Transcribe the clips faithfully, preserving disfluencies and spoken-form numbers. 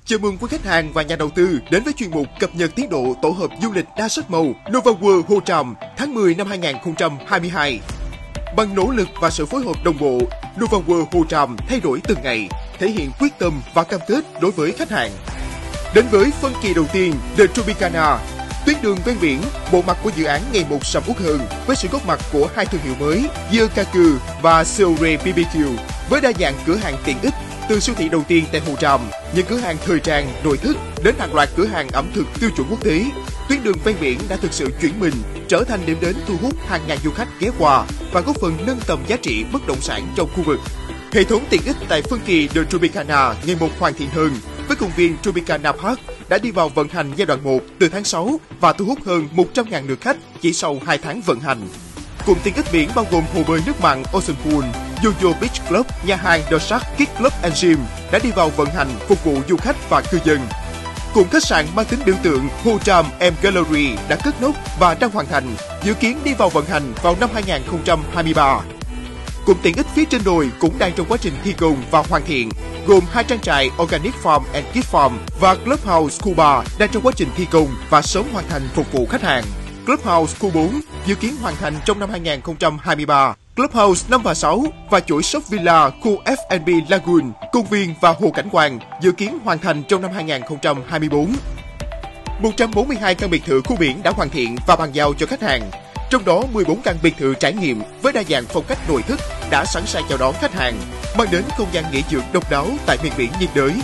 Chào mừng quý khách hàng và nhà đầu tư đến với chuyên mục cập nhật tiến độ tổ hợp du lịch đa sắc màu Nova World Hồ Tràm tháng mười năm hai nghìn không trăm hai mươi hai. Bằng nỗ lực và sự phối hợp đồng bộ, Nova World Hồ Tràm thay đổi từng ngày, thể hiện quyết tâm và cam kết đối với khách hàng. Đến với phân kỳ đầu tiên, The Tropicana, tuyến đường ven biển, bộ mặt của dự án ngày một sầm uất hơn với sự góp mặt của hai thương hiệu mới Yakaku và Seore bê bê kiu với đa dạng cửa hàng tiện ích. Từ siêu thị đầu tiên tại Hồ Tràm, những cửa hàng thời trang, nội thất đến hàng loạt cửa hàng ẩm thực tiêu chuẩn quốc tế, tuyến đường ven biển đã thực sự chuyển mình trở thành điểm đến thu hút hàng ngàn du khách ghé qua và góp phần nâng tầm giá trị bất động sản trong khu vực. Hệ thống tiện ích tại phân kỳ The Tropicana ngày một hoàn thiện hơn, với công viên Tropicana Park đã đi vào vận hành giai đoạn một từ tháng sáu và thu hút hơn một trăm nghìn lượt khách chỉ sau hai tháng vận hành. Cụm tiện ích biển bao gồm hồ bơi nước mặn Ocean Pool, Yoyo Beach Club, nhà hàng The Shark Kids Club and Gym đã đi vào vận hành phục vụ du khách và cư dân. Cụm khách sạn mang tính biểu tượng Hồ Tràm M Gallery đã cất nóc và đang hoàn thành, dự kiến đi vào vận hành vào năm hai nghìn không trăm hai mươi ba. Cụm tiện ích phía trên đồi cũng đang trong quá trình thi công và hoàn thiện, gồm hai trang trại Organic Farm and Kids Farm và Clubhouse khu ba đang trong quá trình thi công và sớm hoàn thành phục vụ khách hàng. Clubhouse khu bốn dự kiến hoàn thành trong năm hai nghìn không trăm hai mươi ba. Clubhouse năm và sáu và chuỗi shop villa khu F and B Lagoon, công viên và hồ cảnh quan dự kiến hoàn thành trong năm hai nghìn không trăm hai mươi tư. một trăm bốn mươi hai căn biệt thự khu biển đã hoàn thiện và bàn giao cho khách hàng. Trong đó mười bốn căn biệt thự trải nghiệm với đa dạng phong cách nội thất đã sẵn sàng chào đón khách hàng, mang đến không gian nghỉ dưỡng độc đáo tại miền biển nhiệt đới.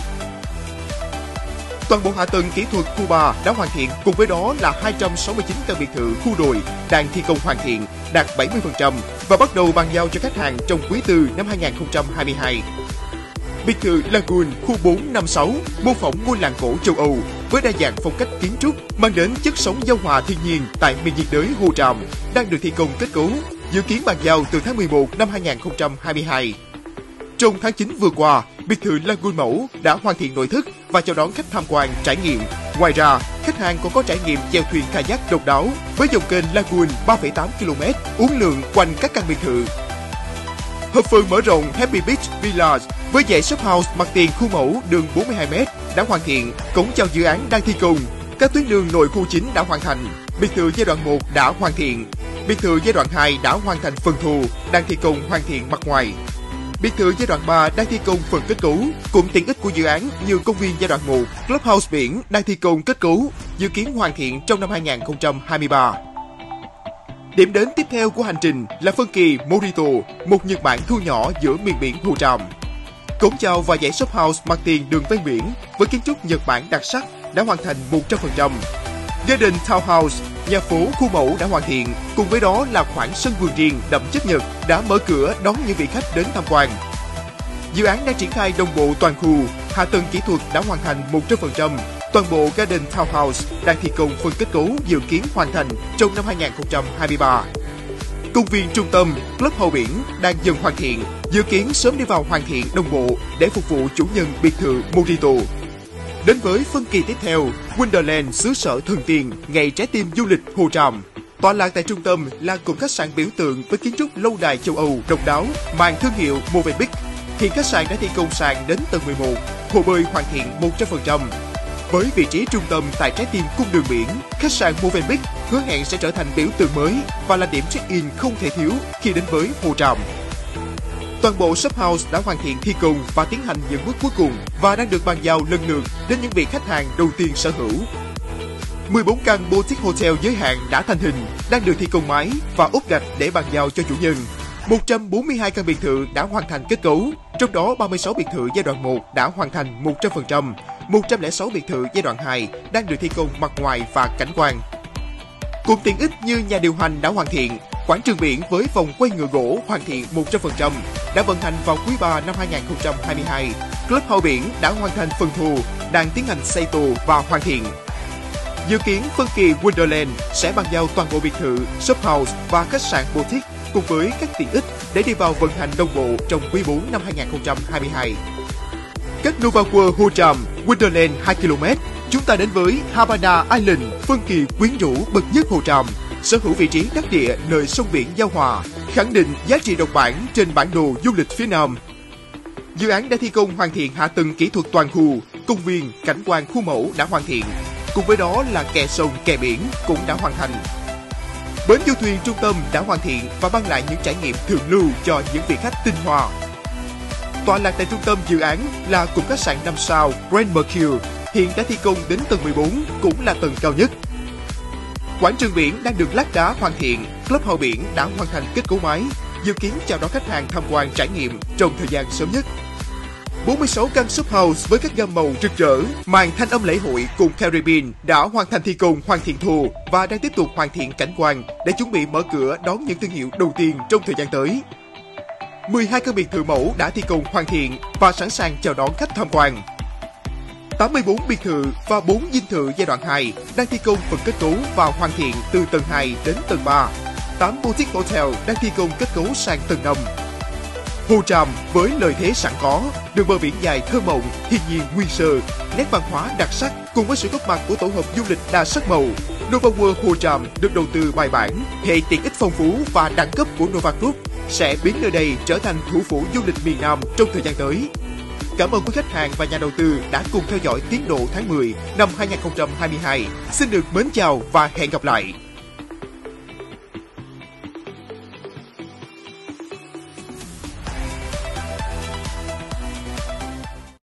Toàn bộ hạ tầng kỹ thuật khu ba đã hoàn thiện, cùng với đó là hai trăm sáu mươi chín căn biệt thự khu đồi đang thi công hoàn thiện, đạt bảy mươi phần trăm và bắt đầu bàn giao cho khách hàng trong quý tư năm hai nghìn không trăm hai mươi hai. Biệt thự Lagoon khu bốn năm sáu mô phỏng ngôi làng cổ châu Âu với đa dạng phong cách kiến trúc, mang đến chất sống giao hòa thiên nhiên tại miền nhiệt đới Hồ Tràm đang được thi công kết cấu, dự kiến bàn giao từ tháng mười một năm hai nghìn không trăm hai mươi hai. Trong tháng chín vừa qua, biệt thự Lagoon Mẫu đã hoàn thiện nội thất và chào đón khách tham quan trải nghiệm. Ngoài ra, khách hàng còn có trải nghiệm chèo thuyền kayak độc đáo với dòng kênh Lagoon ba phẩy tám ki lô mét uốn lượn quanh các căn biệt thự. Hợp phần mở rộng Happy Beach Village với dãy shop house mặt tiền khu mẫu đường bốn mươi hai mét đã hoàn thiện, cổng chào dự án đang thi công. Các tuyến đường nội khu chính đã hoàn thành. Biệt thự giai đoạn một đã hoàn thiện. Biệt thự giai đoạn hai đã hoàn thành phần thù, đang thi công hoàn thiện mặt ngoài. Biệt thự giai đoạn ba đang thi công phần kết cấu. Cụm tiện ích của dự án như công viên giai đoạn một, Clubhouse biển đang thi công kết cấu, dự kiến hoàn thiện trong năm hai nghìn không trăm hai mươi ba. Điểm đến tiếp theo của hành trình là phân kỳ Morito, một Nhật Bản thu nhỏ giữa miền biển Hồ Tràm. Cổng chào và dãy shop house mặt tiền đường ven biển với kiến trúc Nhật Bản đặc sắc đã hoàn thành một trăm phần trăm. Garden Townhouse, nhà phố khu mẫu đã hoàn thiện, cùng với đó là khoảng sân vườn riêng đậm chất Nhật đã mở cửa đón những vị khách đến tham quan. Dự án đang triển khai đồng bộ toàn khu, hạ tầng kỹ thuật đã hoàn thành một trăm phần trăm. Toàn bộ Garden Townhouse đang thi công phần kết cấu dự kiến hoàn thành trong năm hai nghìn không trăm hai mươi ba. Công viên trung tâm Clubhouse biển đang dần hoàn thiện, dự kiến sớm đi vào hoàn thiện đồng bộ để phục vụ chủ nhân biệt thự Morito. Đến với phân kỳ tiếp theo, Wonderland xứ sở thần tiên, ngày trái tim du lịch Hồ Tràm. Tọa lạc tại trung tâm là cụm khách sạn biểu tượng với kiến trúc lâu đài châu Âu độc đáo, mang thương hiệu Movenpick. Hiện khách sạn đã thi công sàn đến tầng mười một, hồ bơi hoàn thiện một trăm phần trăm. Với vị trí trung tâm tại trái tim cung đường biển, khách sạn Movenpick hứa hẹn sẽ trở thành biểu tượng mới và là điểm check-in không thể thiếu khi đến với Hồ Tràm. Toàn bộ shop house đã hoàn thiện thi công và tiến hành những bước cuối cùng và đang được bàn giao lần lượt đến những vị khách hàng đầu tiên sở hữu. mười bốn căn boutique hotel giới hạn đã thành hình, đang được thi công mái và ốp gạch để bàn giao cho chủ nhân. một trăm bốn mươi hai căn biệt thự đã hoàn thành kết cấu, trong đó ba mươi sáu biệt thự giai đoạn một đã hoàn thành một trăm phần trăm, một trăm lẻ sáu biệt thự giai đoạn hai đang được thi công mặt ngoài và cảnh quan. Cụm tiện ích như nhà điều hành đã hoàn thiện, quảng trường biển với vòng quay ngựa gỗ hoàn thiện một trăm phần trăm, đã vận hành vào quý ba năm hai nghìn không trăm hai mươi hai. Clubhouse biển đã hoàn thành phần thù, đang tiến hành xây tù và hoàn thiện. Dự kiến phân kỳ Wonderland sẽ bàn giao toàn bộ biệt thự, shop house và khách sạn boutique cùng với các tiện ích để đi vào vận hành đồng bộ trong quý bốn năm hai nghìn không trăm hai mươi hai. Cách Nova World Hồ Tràm, Wonderland hai ki lô mét, chúng ta đến với Havana Island, phân kỳ quyến rũ bậc nhất Hồ Tràm, sở hữu vị trí đắc địa nơi sông biển giao hòa, khẳng định giá trị độc bản trên bản đồ du lịch phía Nam. Dự án đã thi công hoàn thiện hạ tầng kỹ thuật toàn khu, công viên, cảnh quan khu mẫu đã hoàn thiện. Cùng với đó là kè sông, kè biển cũng đã hoàn thành. Bến du thuyền trung tâm đã hoàn thiện và mang lại những trải nghiệm thượng lưu cho những vị khách tinh hoa. Tọa lạc tại trung tâm dự án là cụm khách sạn năm sao Grand Mercure, hiện đã thi công đến tầng mười bốn, cũng là tầng cao nhất. Quảng trường biển đang được lát đá hoàn thiện, clubhouse biển đã hoàn thành kết cấu máy, dự kiến chào đón khách hàng tham quan trải nghiệm trong thời gian sớm nhất. bốn mươi sáu căn shop house với các gam màu rực rỡ, màn thanh âm lễ hội cùng Caribbean đã hoàn thành thi công hoàn thiện thù và đang tiếp tục hoàn thiện cảnh quan để chuẩn bị mở cửa đón những thương hiệu đầu tiên trong thời gian tới. mười hai căn biệt thự mẫu đã thi công hoàn thiện và sẵn sàng chào đón khách tham quan. tám mươi tư biệt thự và bốn dinh thự giai đoạn hai đang thi công phần kết cấu và hoàn thiện từ tầng hai đến tầng ba. tám boutique hotel đang thi công kết cấu sang tầng năm. Hồ Tràm với lợi thế sẵn có, đường bờ biển dài thơ mộng, thiên nhiên nguyên sơ, nét văn hóa đặc sắc cùng với sự góp mặt của tổ hợp du lịch đa sắc màu, Nova World Hồ Tràm được đầu tư bài bản, hệ tiện ích phong phú và đẳng cấp của Nova Group sẽ biến nơi đây trở thành thủ phủ du lịch miền Nam trong thời gian tới. Cảm ơn quý khách hàng và nhà đầu tư đã cùng theo dõi tiến độ tháng mười năm hai nghìn không trăm hai mươi hai. Xin được mến chào và hẹn gặp lại.